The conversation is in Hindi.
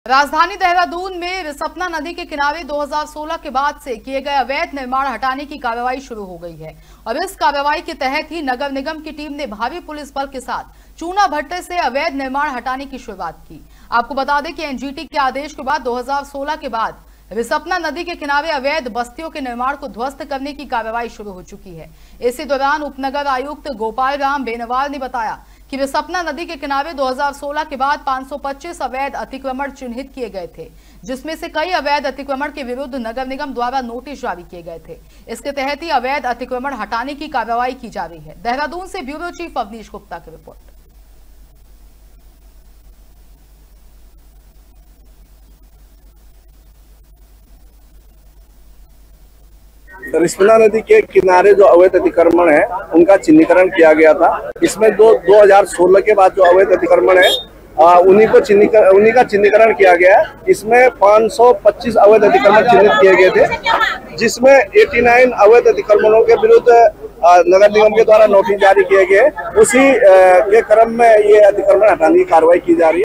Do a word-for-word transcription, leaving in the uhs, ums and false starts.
राजधानी देहरादून में रिसपना नदी के किनारे दो हज़ार सोलह के बाद से किए गए अवैध निर्माण हटाने की कार्रवाई शुरू हो गई है और इस कार्रवाई के तहत ही नगर निगम की टीम ने भारी पुलिस बल के साथ चूना भट्टे से अवैध निर्माण हटाने की शुरुआत की। आपको बता दें कि एनजीटी के आदेश के बाद दो हज़ार सोलह के बाद रिसपना नदी के किनारे अवैध बस्तियों के निर्माण को ध्वस्त करने की कार्रवाई शुरू हो चुकी है। इसी दौरान उपनगर आयुक्त गोपाल राम बेनवाल ने बताया कि रिसपना नदी के किनारे दो हज़ार सोलह के बाद पाँच सौ पच्चीस अवैध अतिक्रमण चिन्हित किए गए थे, जिसमें से कई अवैध अतिक्रमण के विरुद्ध नगर निगम द्वारा नोटिस जारी किए गए थे। इसके तहत ही अवैध अतिक्रमण हटाने की कार्रवाई की जा रही है। देहरादून से ब्यूरो चीफ अवनीश गुप्ता की रिपोर्ट। रिसपना नदी के किनारे जो अवैध अतिक्रमण है उनका चिन्हीकरण किया गया था। इसमें जो दो हज़ार सोलह के बाद जो अवैध अतिक्रमण है आ, उन्हीं को चिन्हीकरण उन्हीं का चिन्हीकरण किया गया है। इसमें पाँच सौ पच्चीस अवैध अतिक्रमण चिन्हित किए गए थे, जिसमें नवासी अवैध अतिक्रमणों के विरुद्ध नगर निगम के द्वारा नोटिस जारी किए गए। उसी आ, के क्रम में ये अतिक्रमण हटाने की कार्रवाई की जा रही है।